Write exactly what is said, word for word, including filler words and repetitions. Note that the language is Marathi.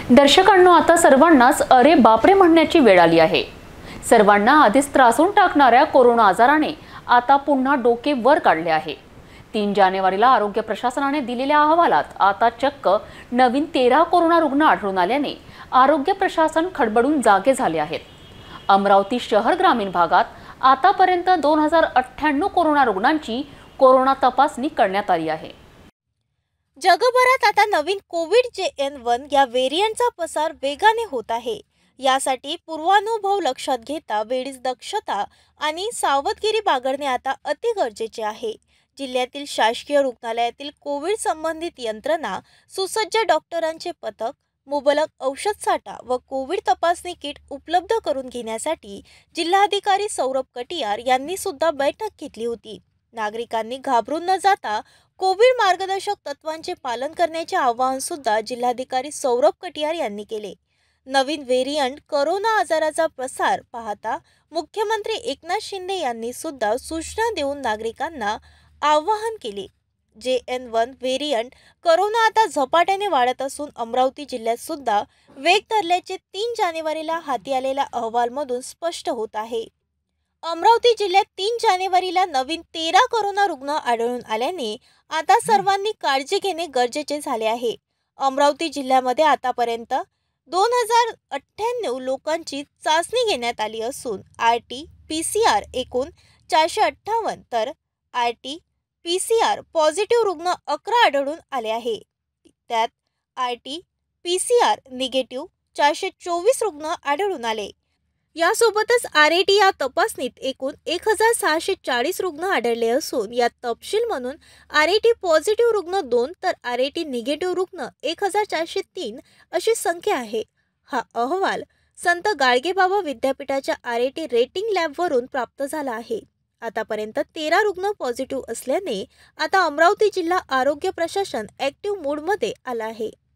दर्शकांनो, आता सर्वांनाच अरे बापरे म्हणण्याची वेळ आली आहे। सर्वांना आधीच त्रासून टाकणाऱ्या कोरोना आजाराने आता पुन्हा डोके वर काढले आहे। तीन जानेवारीला आरोग्य प्रशासनाने दिलेल्या अहवालात आता चक्क नवीन तेरा कोरोना रुग्ण आढळून आल्याने आरोग्य प्रशासन खडबडून जागे झाले आहेत। अमरावती शहर ग्रामीण भागात आतापर्यंत दोन हजार अठ्ठ्याण्णव कोरोना रुग्णांची कोरोना तपासणी करण्यात आली आहे। जगभरात आता नवीन कोविड जे एन वन या व्हेरियंटचा प्रसार वेगाने होत आहे। यासाठी पूर्वानुभव लक्षात घेता वेळीच दक्षता आणि सावधगिरी बाळगणे आता अति गरजेचे आहे। जिल्ह्यातील शासकीय रुग्णालयातील कोविड संबंधित यंत्रणा, सुसज्ज डॉक्टरांचे पथक, मुबलक औषध साठा व कोविड तपासणी किट उपलब्ध करून घेण्यासाठी जिल्हाधिकारी सौरभ कटियार यांनी सुद्धा बैठक घेतली होती। नागरिकांनी घाबरून न जाता कोविड मार्गदर्शक तत्वांचे पालन करण्याचे आवाहन सुद्धा जिल्हाधिकारी सौरभ कटियार यांनी केले। नवीन व्हेरियंट कोरोना आजाराचा प्रसार पाहता मुख्यमंत्री एकनाथ शिंदे यांनी सुद्धा सूचना देऊन नागरिकांना आवाहन केले। जे एन वन व्हेरियंट कोरोना आता झपाट्याने वाढत असून अमरावती जिल्ह्यात सुद्धा वेग धरल्याचे तीन जानेवारीला हाती आलेल्या अहवालमधून स्पष्ट होत आहे। अमरावती जिल्ह्यात तीन जानेवारीला नवीन तेरा कोरोना रुग्ण आढळून आल्याने आता सर्वांनी काळजी घेणे गरजेचे झाले आहे। अमरावती जिल्ह्यामध्ये आतापर्यंत दोन हजार अठ्ठ्याण्णव लोकांची चाचणी घेण्यात आली असून R T P C R एकूण चारशे अठ्ठावन्न तर R T P C R positive रुग्ण अकरा आढळून आले आहे। त्यात R T P C R negative चारशे चोवीस रुग्ण आढळून आले। यासोबतच आर ए टी या तपासणीत एकूण एक हजार सहाशे चाळीस रुग्ण आढळले असून यात तपशील म्हणून आर ए टी पॉझिटिव्ह रुग्ण दोन तर आर ए टी निगेटिव्ह रुग्ण एक हजार चारशे तीन अशी संख्या आहे। हा अहवाल संत गाडगेबाबा विद्यापीठाच्या आर ए टी रेटिंग लॅबवरून प्राप्त झाला आहे। आतापर्यंत तेरा रुग्ण पॉझिटिव्ह असल्याने आता अमरावती जिल्हा आरोग्य प्रशासन ॲक्टिव्ह मोडमध्ये आला आहे।